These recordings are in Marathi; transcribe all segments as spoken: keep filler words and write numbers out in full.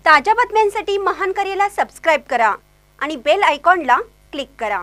ताज्या बातम्यांसाठी महान करेला सबस्क्राइब करा आणि बेल आयकॉनला क्लिक करा।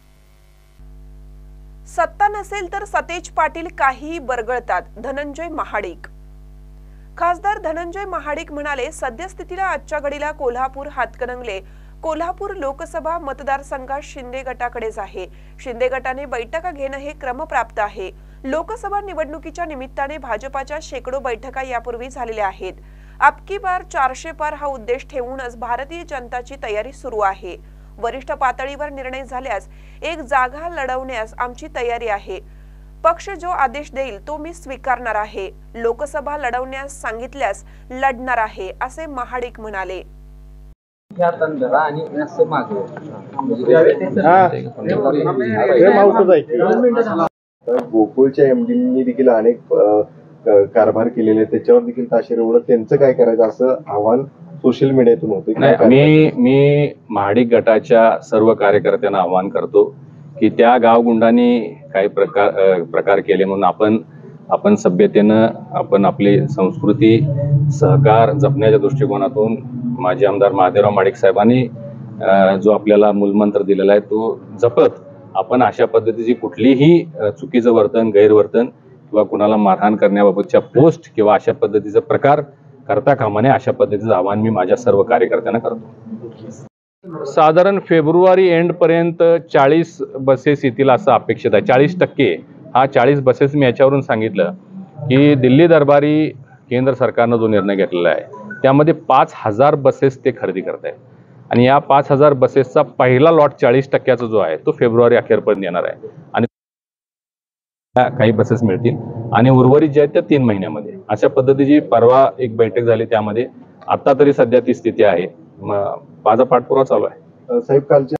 सत्ता नसेल तर सतेज पाटील काहीही बरगळतात, धनंजय महाडिक। खासदार धनंजय महाडिक म्हणाले, सद्यस्थितीला आजच्या घडीला कोल्हापूर हातकणंगले कोल्हापूर लोकसभा मतदारसंघात शिंदे गटाकडेच आहे। शिंदे गटाने बैठका घेणं हे क्रमप्राप्त आहे। लोकसभा निवडणुकीच्या निमित्ताने भाजपाच्या शेकडो बैठका यापूर्वी झालेल्या आहेत। अबकी बार चारशे पार हा उद्देश ठेवूनच भारतीय जनताची तयारी सुरू आहे। वरिष्ठ पातळीवर निर्णय झाल्यास एक जागा लढवण्यास आमची तयारी आहे। पक्ष जो आदेश देईल तो मी स्वीकारणार आहे। लोकसभा लढवण्यास सांगितल्यास लढणार आहे, असे महाडिक म्हणाले। गोकुळच्या एमडीनी देखील अनेक कारभार केलेले, त्याच्यावर देखील ताशेरे उडत त्यांचं काय करायचं असं आव्हान सोशल मीडियातून होतं। मी मी महाडिक गटाच्या सर्व कार्यकर्त्यांना आवाहन करतो की त्या गावगुंडांनी काही प्रकार प्रकार केले म्हणून आपण आपण सभ्यतेनं आपण आपली संस्कृती सहकार जपण्याच्या दृष्टिकोनातून माजी आमदार महादेवराव महाडिक साहेबांनी जो आपल्याला मूलमंत्र दिलेला आहे तो जपत आपण अशा पद्धतीची कुठलीही चुकीचं वर्तन, गैरवर्तन किंवा कुणाला मारहाण करण्याबाबतच्या पोस्ट किंवा अशा पद्धतीचा प्रकार करता कामा नये, अशा पद्धतीचं आवाहन मी माझ्या सर्व कार्यकर्त्यांना करतो। साधारण फेब्रुवारी एंड पर्यंत चाळीस बसेस येतील असं अपेक्षित आहे। चाळीस टक्के हा चाळीस बसेस मी याच्यावरून सांगितलं की दिल्ली दरबारी केंद्र सरकारनं जो निर्णय घेतलेला आहे त्यामध्ये पाच हजार बसेस ते खरेदी करत आहेत आणि या पाच हजार बसेसचा पहिला लॉट चाळीस टक्क्याचा जो आहे तो फेब्रुवारी अखेरपर्यंत येणार आहे आणि काही बसेस मिळतील आणि उर्वरित जे आहेत त्या तीन महिन्यामध्ये। अशा पद्धतीची परवा एक बैठक झाली, त्यामध्ये आता तरी सध्या ती स्थिती आहे। माझा पाठपुरावा चालू आहे। साहेब कालच्या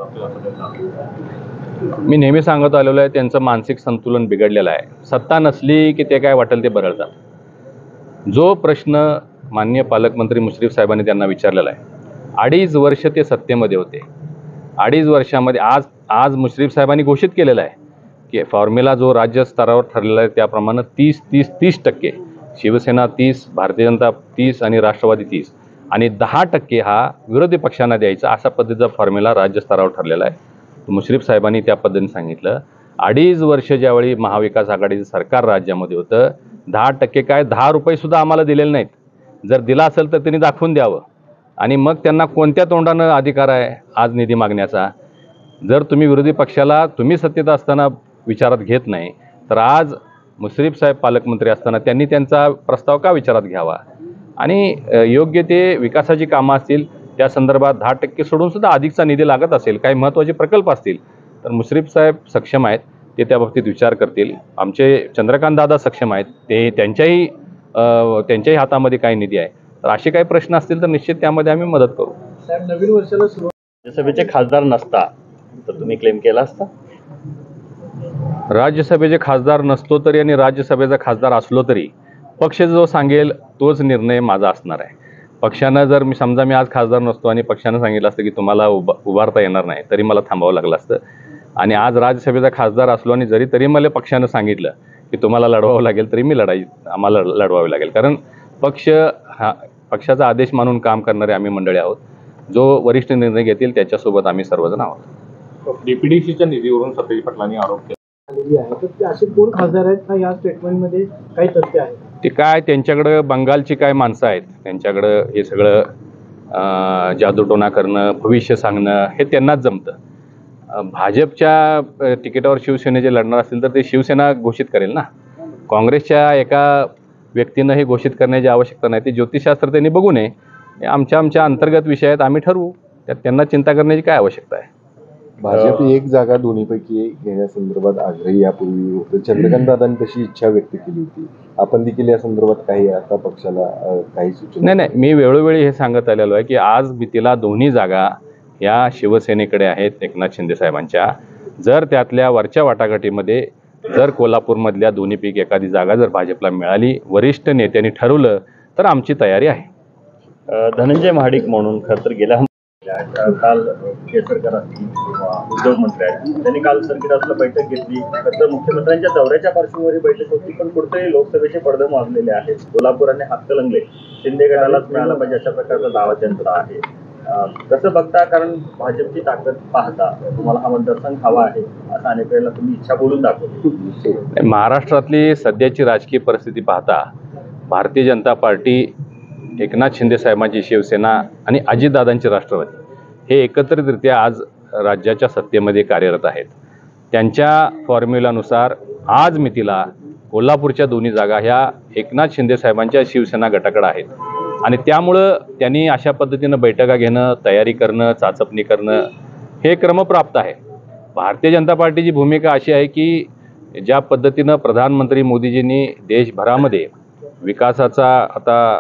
मी नेहमी सांगत आलेलो आहे त्यांचं मानसिक संतुलन बिघडलेलं आहे। सत्ता नसली की ते काय वाटेल ते बरळतात। जो प्रश्न माननीय पालकमंत्री मुश्रीफ साहेबांनी त्यांना विचारलेला आहे, अडीच वर्ष ते सत्तेमध्ये होते, अडीच वर्षामध्ये आज आज मुश्रीफ साहेबांनी घोषित केलेलं आहे की फॉर्म्युला जो राज्य स्तरावर ठरलेला आहे त्याप्रमाणे तीस तीस तीस टक्के शिवसेना तीस, भारतीय जनता तीस आणि राष्ट्रवादी तीस आणि दहा टक्के हा विरोधी पक्षांना द्यायचा, अशा पद्धतीचा फॉर्म्युला राज्य स्तरावर ठरलेला आहे। मुश्रीफ साहेबांनी त्या पद्धतीने सांगितलं। अडीच वर्ष ज्यावेळी महाविकास आघाडीचं सरकार राज्यामध्ये होतं, दहा टक्के काय दहा रुपये सुद्धा आम्हाला दिलेले नाहीत। जर दिला असेल तर त्यांनी दाखवून द्यावं आणि मग त्यांना कोणत्या तोंडानं अधिकार आहे आज निधी मागण्याचा। जर तुम्ही विरोधी पक्षाला तुम्ही सत्तेत असताना विचारात घेत नाही तर आज मुश्रीफ साहेब पालकमंत्री असताना त्यांनी त्यांचा प्रस्ताव का विचारात घ्यावा आणि योग्य ते विकासाची कामं असतील त्या संदर्भात दहा टक्के सोडून सुद्धा अधिकचा निधी लागत असेल, काही महत्त्वाचे प्रकल्प असतील तर मुश्रीफ साहेब सक्षम आहेत, ते त्या बाबतीत विचार करतील। आमचे चंद्रकांत दादा सक्षम आहेत, ते त्यांच्याही त्यांच्याही हातामध्ये काही निधी आहे, तर असे काही प्रश्न असतील तर निश्चित त्यामध्ये आम्ही मदत करू। साहेब नवीन वर्षाला सुरू राज्यसभेचे खासदार नसता तर तुम्ही क्लेम केला असता? राज्यसभेचे खासदार नसतो तरी आणि राज्यसभेचा खासदार असलो तरी पक्ष जो सांगेल तोच निर्णय माझा असणार आहे। पक्षानं जर मी समजा मी आज खासदार नसतो आणि पक्षानं सांगितलं असतं की तुम्हाला उभा उभारता येणार नाही तरी मला थांबावं लागलं असतं आणि आज राज्यसभेचा खासदार असलो आणि जरी तरी मला पक्षानं सांगितलं की तुम्हाला लढवावं लागेल तरी मी लढाई आम्हाला लढवावी लागेल, कारण पक्ष हा पक्षाचा आदेश मानून काम करणारे आम्ही मंडळी आहोत। जो वरिष्ठ निर्णय घेतील त्याच्यासोबत आम्ही सर्वजण आहोत। डीपीडीसीच्या निधीवरून सतेज पाटलांनी आरोप केला आहे, तर ते असे कोण खासदार आहेत का या स्टेटमेंटमध्ये काही तथ्य आहे? ते काय त्यांच्याकडं बंगालची काय माणसं आहेत, त्यांच्याकडं हे सगळं जादूटोणा करणं, भविष्य सांगणं हे त्यांनाच जमतं। भाजपच्या तिकिटावर शिवसेनेचे लढणार असतील तर ते शिवसेना घोषित करेल ना, काँग्रेसच्या एका व्यक्तीनं हे घोषित करण्याची आवश्यकता नाही। ते ज्योतिषशास्त्र त्यांनी बघू नये, आमच्या आमच्या अंतर्गत विषयात आम्ही ठरवू, त्यात त्यांना चिंता करण्याची काय आवश्यकता आहे। भाजप एक जागा दोन्हीपैकी घेण्यासंदर्भात आग्रही यापूर्वी होतं, चंद्रकांत दादांनी तशी इच्छा व्यक्त केली होती, आपण देखील या संदर्भात काही आता पक्षाला काही सूचना? नाही नाही मी वेळोवेळी हे सांगत आलेलो आहे की आज भीतीला दोन्ही जागा या शिवसेनेकडे आहेत, एकनाथ शिंदे साहेबांच्या। जर त्यातल्या वरच्या वाटाघाटीमध्ये जर कोल्हापूरमधल्या दोन्हीपैकी एखादी जागा जर भाजपला मिळाली, वरिष्ठ नेत्यांनी ठरवलं तर आमची तयारी आहे। धनंजय महाडिक म्हणून खरं तर गेल्या काल केसरकर असतील किंवा उद्योग मंत्री आहेत त्यांनी काल सरकारला बैठक घेतली. तर मुख्यमंत्र्यांच्या दौऱ्याच्या पार्श्वभूमीवर बैठक होती, पण कुठेतरी लोकसभेचे पडदे मारलेले आहेत. कोल्हापूर आणि हातकणंगले शिंदे गटालाच मिळालं पाहिजे अशा प्रकारचा दावा त्यांचा आहे. कसं बघता, कारण भाजपची ताकद पाहता तुम्हाला हा मतदारसंघ हवा आहे असं अनेक वेळेला तुम्ही इच्छा बोलून दाखवली. महाराष्ट्रातली सध्याची राजकीय परिस्थिती पाहता भारतीय जनता पार्टी, एकनाथ शिंदे साहेबांची शिवसेना आणि अजितदादांची राष्ट्रवादी हे एकत्रितरित्या आज राज्याच्या सत्तेमध्ये कार्यरत आहेत. त्यांच्या फॉर्म्युलानुसार आज मितीला कोल्हापूरच्या दोन्ही जागा ह्या एकनाथ शिंदे साहेबांच्या शिवसेना गटाकडे आहेत आणि त्यामुळं त्यांनी अशा पद्धतीनं बैठका घेणं, तयारी करणं, चाचपणी करणं हे क्रमप्राप्त आहे. भारतीय जनता पार्टीची भूमिका अशी आहे की ज्या पद्धतीनं प्रधानमंत्री मोदीजींनी देशभरामध्ये विकासाचा आता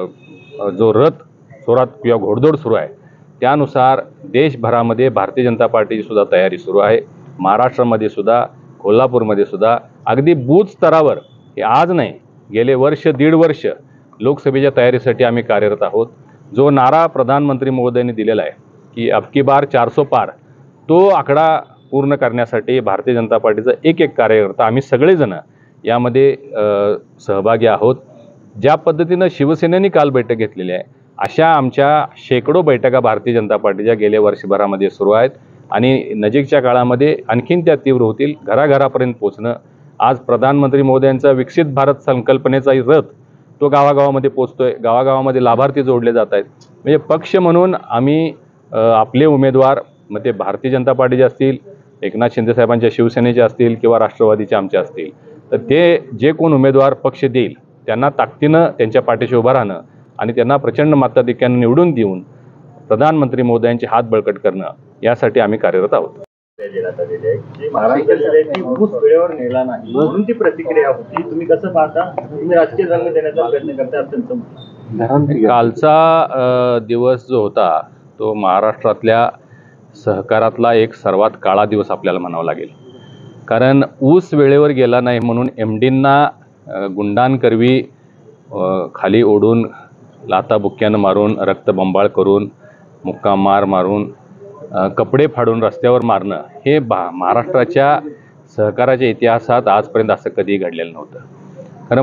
जो रथ जोरात किंवा घोडदौड सुरू आहे त्यानुसार देशभरामध्ये भारतीय जनता पार्टीची सुद्धा तयारी सुरू आहे. महाराष्ट्रामध्ये सुद्धा, कोल्हापूरमध्ये सुद्धा अगदी बूथ स्तरावर हे आज नाही गेले वर्ष दीड वर्ष लोकसभेच्या तयारीसाठी आम्ही कार्यरत आहोत. जो नारा प्रधानमंत्री महोदयांनी दिलेला आहे की अबकी बार चारसो पार, तो आकडा पूर्ण करण्यासाठी भारतीय जनता पार्टीचा एक एक कार्यकर्ता आम्ही सगळेजण यामध्ये सहभागी आहोत. ज्या पद्धतीनं शिवसेनेने काल बैठक घेतलेली आहे अशा आमच्या शेकडो बैठका भारतीय जनता पार्टीच्या गेल्या वर्षभरामध्ये सुरू आहेत आणि नजीकच्या काळामध्ये आणखीन त्या तीव्र होतील. घराघरापर्यंत पोचणं, आज प्रधानमंत्री मोदयांचा विकसित भारत संकल्पनेचा रथ तो गावागावामध्ये पोचतोय. गावागावामध्ये लाभार्थी जोडले जात आहेत. म्हणजे पक्ष म्हणून आम्ही आपले उमेदवार, मग ते भारतीय जनता पार्टीचे असतील, एकनाथ शिंदे साहेबांच्या शिवसेनेचे असतील किंवा राष्ट्रवादीचे आमचे असतील, तर ते जे कोण उमेदवार पक्ष देईल त्यांना ताकदीनं त्यांच्या पाठीशी उभं राहणं आणि त्यांना प्रचंड मताधिक्यानं निवडून देऊन प्रधानमंत्री मोदयांचे हात बळकट करणं यासाठी आम्ही कार्यरत आहोत. वेळेवर नेला नाही म्हणून ती प्रतिक्रिया होती. तुम्ही कसं पाहता? तुम्ही राजकीय रंग देण्याचा प्रयत्न करता अत्यंत. कालचा दिवस जो होता तो महाराष्ट्रातल्या सहकारातला एक सर्वात काळा दिवस आपल्याला म्हणावा लागेल. कारण ऊस वेळेवर गेला नाही म्हणून एम डींना गुंडांकरवी खाली ओढून लाताबुक्क्यानं मारून, रक्तबंबाळ करून, मुक्का मार मारून, कपडे फाडून रस्त्यावर मारणं हे बा महाराष्ट्राच्या सहकाराच्या इतिहासात आजपर्यंत असं कधीही घडलेलं नव्हतं. खरं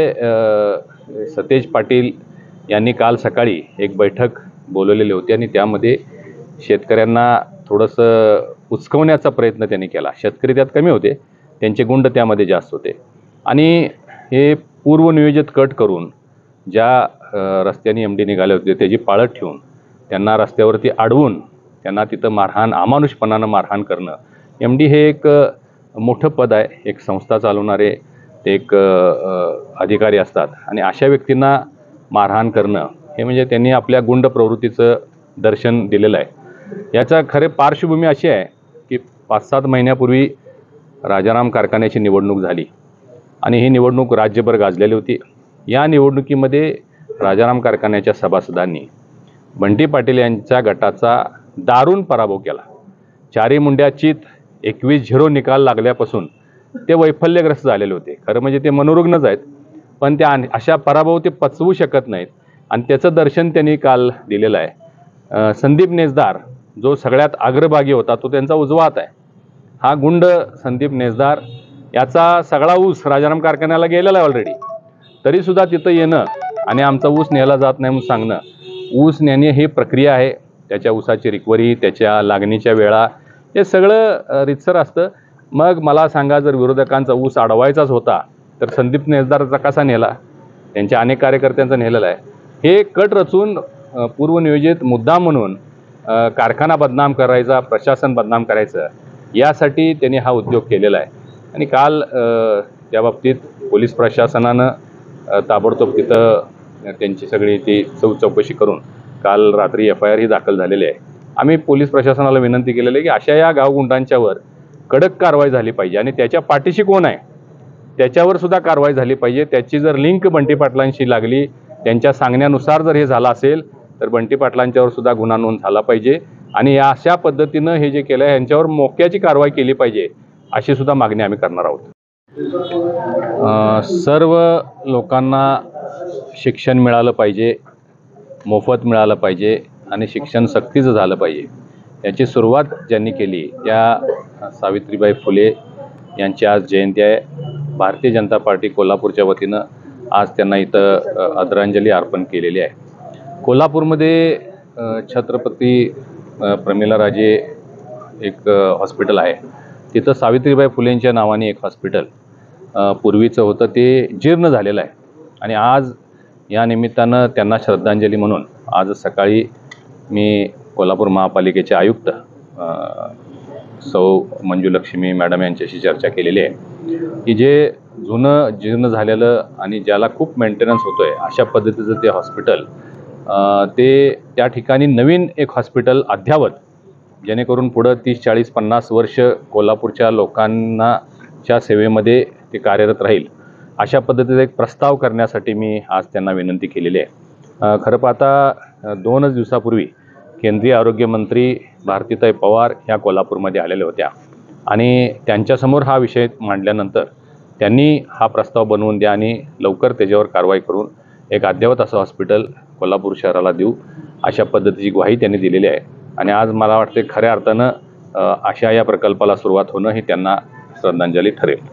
म्हणजे सतेज पाटील यांनी काल सकाळी एक बैठक बोलवलेली होती आणि त्यामध्ये शेतकऱ्यांना थोडंसं उचकवण्याचा प्रयत्न त्यांनी केला. शेतकरी त्यात कमी होते, त्यांचे गुंड त्यामध्ये जास्त होते आणि हे पूर्वनियोजित कट करून ज्या रस्त्याने एम डी निघाले होते त्याची पाळत ठेवून त्यांना रस्त्यावरती अडवून त्यांना तिथं मारहाण, अमानुषपणानं मारहाण करणं. एम डी हे एक मोठं पद आहे, एक संस्था चालवणारे ते एक अधिकारी असतात आणि अशा व्यक्तींना मारहाण करणं हे म्हणजे त्यांनी आपल्या गुंड प्रवृत्तीचं दर्शन दिलेलं आहे. याचा खरे पार्श्वभूमी अशी आहे की पाच सात महिन्यापूर्वी राजाराम कारखान्याची निवडणूक झाली आणि ही निवडणूक राज्यभर गाजलेली होती. या निवडणुकीमध्ये राजाराम कारखान्याच्या सभासदांनी बंटी पाटील यांच्या गटाचा दारुण पराभव केला. चारी मुंड्याचीत एकवीस झिरो निकाल लागल्यापासून ते वैफल्यग्रस्त झालेले होते. खरं म्हणजे ते मनोरुग्णच आहेत, पण त्या अशा पराभव ते पचवू शकत नाहीत आणि त्याचं दर्शन त्यांनी काल दिलेलं आहे. संदीप नेसदार जो सगळ्यात अग्रभागी होता तो त्यांचा उजवा हात आहे. हा गुंड संदीप नेसदार याचा सगळा ऊस राजाराम कारखान्याला गेलेला आहे ऑलरेडी, तरीसुद्धा तिथं येणं आणि आमचा ऊस नेला जात नाही म्हणून सांगणं. ऊस नेणे ही प्रक्रिया आहे, त्याच्या ऊसाची रिकव्हरी, त्याच्या लागणीच्या वेळा हे सगळं रितसर असतं. मग मला सांगा, जर विरोधकांचा ऊस अडवायचाच होता तर संदीप नेसदारचा कसा नेला? त्यांच्या अनेक कार्यकर्त्यांचा नेलेला आहे. हे कट रचून पूर्वनियोजित मुद्दा म्हणून कारखाना बदनाम करायचा, प्रशासन बदनाम करायचं यासाठी त्यांनी हा उद्योग केलेला आहे. आणि काल त्या बाबतीत पोलीस प्रशासनानं ताबडतोब तिथं त्यांची सगळी ती चौ चौकशी करून काल रात्री एफ आय आर ही दाखल झालेली आहे. आम्ही पोलीस प्रशासनाला विनंती केलेली आहे की अशा या गावगुंडांच्यावर कडक कारवाई झाली पाहिजे आणि त्याच्या पाठीशी कोण आहे त्याच्यावर सुद्धा कारवाई झाली पाहिजे. त्याची जर लिंक बंटी पाटलांशी लागली, त्यांच्या सांगण्यानुसार जर हे झालं असेल तर बंटी पाटलांच्यावर सुद्धा गुन्हा नोंद झाला पाहिजे आणि या अशा पद्धतीनं हे जे केलं आहे यांच्यावर मोक्याची कारवाई केली पाहिजे अशी सुद्धा मागणी आम्ही करणार आहोत. सर्व लोकांना शिक्षण मिळालं पाहिजे, मोफत मिळालं पाहिजे आणि शिक्षण सक्तीचं झालं पाहिजे याची सुरुवात ज्यांनी केली त्या सावित्रीबाई फुले यांची आज जयंती आहे. भारतीय जनता पार्टी कोल्हापूरच्या वतीनं आज त्यांना इथं आदरांजली अर्पण केलेली आहे. कोल्हापूरमध्ये छत्रपती प्रमिलाराजे एक हॉस्पिटल आहे, तिथं सावित्रीबाई फुलेंच्या नावाने एक हॉस्पिटल पूर्वीचं होतं ते जीर्ण झालेलं आहे आणि आज या निमित्तानं त्यांना श्रद्धांजली म्हणून आज सकाळी मी कोल्हापूर महापालिकेचे आयुक्त सौ मंजुलक्ष्मी मॅडम यांच्याशी चर्चा केलेली आहे की जे जुनं जीर्ण झालेलं आणि ज्याला खूप मेंटेनन्स होतो आहे अशा पद्धतीचं ते हॉस्पिटल ते त्या ठिकाणी नवीन एक हॉस्पिटल अद्यावत जेणेकरून पुढं तीस चाळीस पन्नास वर्ष कोल्हापूरच्या लोकांनाच्या सेवेमध्ये ते कार्यरत राहील अशा पद्धतीचा एक प्रस्ताव करण्यासाठी मी आज त्यांना विनंती केलेली आहे. खरं पाहता दोनच दिवसापूर्वी केंद्रीय आरोग्यमंत्री भारतीताई पवार ह्या कोल्हापूरमध्ये आलेल्या होत्या आणि त्यांच्यासमोर हा विषय मांडल्यानंतर त्यांनी हा प्रस्ताव बनवून द्या आणि लवकर त्याच्यावर कारवाई करून एक अद्ययावत असं हॉस्पिटल कोल्हापूर शहराला देऊ अशा पद्धतीची ग्वाही त्यांनी दिलेली आहे आणि आज मला वाटते खऱ्या अर्थानं अशा या प्रकल्पाला सुरुवात होणं ही त्यांना श्रद्धांजली ठरेल.